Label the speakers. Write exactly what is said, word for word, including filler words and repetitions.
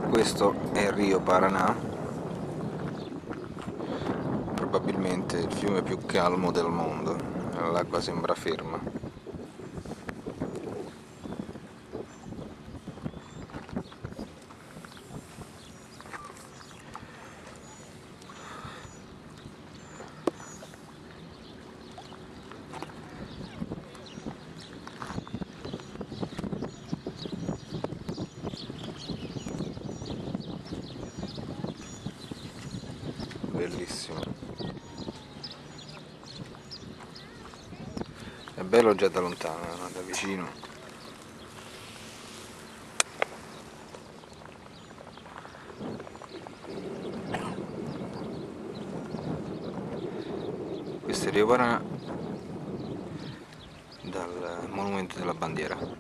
Speaker 1: Questo è il Rio Paraná, probabilmente il fiume più calmo del mondo. L'acqua sembra ferma. Bellissimo. È bello già da lontano, eh, da vicino. Questo è il Rio Paraná dal monumento della bandiera.